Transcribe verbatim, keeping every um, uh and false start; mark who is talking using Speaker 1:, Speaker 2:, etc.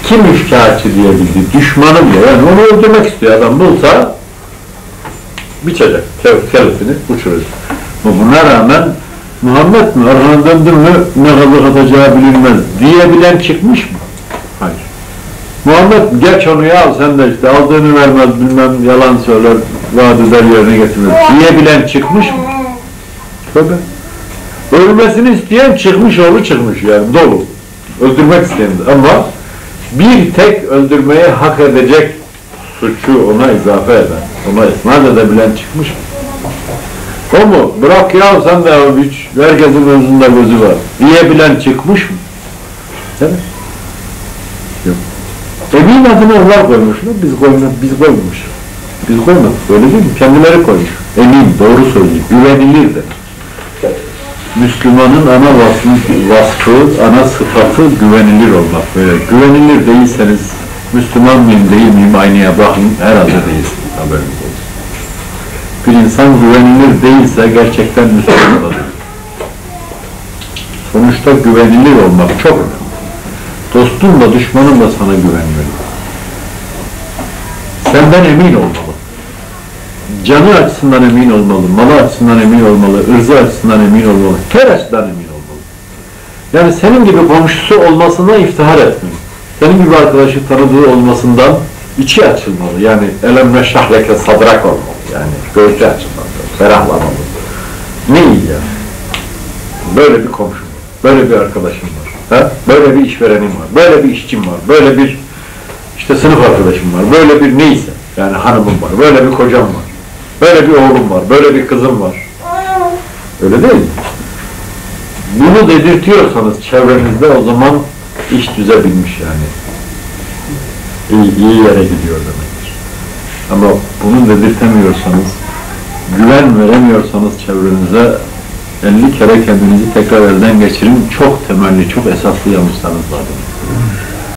Speaker 1: kim şikayetçi diyebildi? Düşmanı bile. Yani onu öldürmek istiyor adam. Bulsa biçecek. Kellesini uçuracak. Buna rağmen Muhammed mi? Arkana döndün mü ne kadar atacağı bilinmez diyebilen çıkmış mı? Hayır. Muhammed geç onu ya sen de işte aldığını vermez bilmem yalan söyler vaat eder yerine getirmez diyebilen çıkmış mı? Tabii. Ölmesini isteyen çıkmış oğlu çıkmış yani dolu. Öldürmek isteyen ama bir tek öldürmeyi hak edecek suçu ona izafe eden, ona isnat edebilen çıkmış mı? O mu? Bırak ya sen de hiç herkesin özünde gözü var diyebilen çıkmış mı? Değil mi? Yok. Emin adını onlar koymuşlar, biz koymadık, biz koymamışız. Biz koymadık, öyle değil mi? Kendileri koymuş. Emin, doğru söylüyor, güvenilir de. Müslümanın ana vasfı, vasfı, ana sıfatı güvenilir olmak. Böyle güvenilir değilseniz, Müslüman mıyım değil miyim aynaya bakın, herhalde değilsiniz, haberiniz olsun. Bir insan güvenilir değilse gerçekten Müslüman olur. Sonuçta güvenilir olmak çok önemli. Dostun da düşmanın da sana güvenmeli. Senden emin olmalı. Canı açısından emin olmalı, malı açısından emin olmalı, ırzı açısından emin olmalı, her açıdan emin olmalı. Yani senin gibi komşusu olmasına iftihar etmeli. Senin gibi arkadaşı tanıdığı olmasından içi açılmalı. Yani elemre şahleke sadrak olmalı. Yani göğsü açılmalı, ferahlamalı. Ne iyi ya. Böyle bir komşum var, böyle bir arkadaşım var. Ha? Böyle bir işverenim var, böyle bir işçim var, böyle bir işte sınıf arkadaşım var, böyle bir neyse, yani hanımım var, böyle bir kocam var, böyle bir oğlum var, böyle bir kızım var. Öyle değil mi? Bunu dedirtiyorsanız çevrenizde o zaman iş düzebilmiş yani. İyi, iyi yere gidiyor demektir. Ama bunu dedirtemiyorsanız, güven veremiyorsanız çevrenize elli kere kendinizi tekrar elden geçirin, çok temelli, çok esaslı yanlışlarınız var.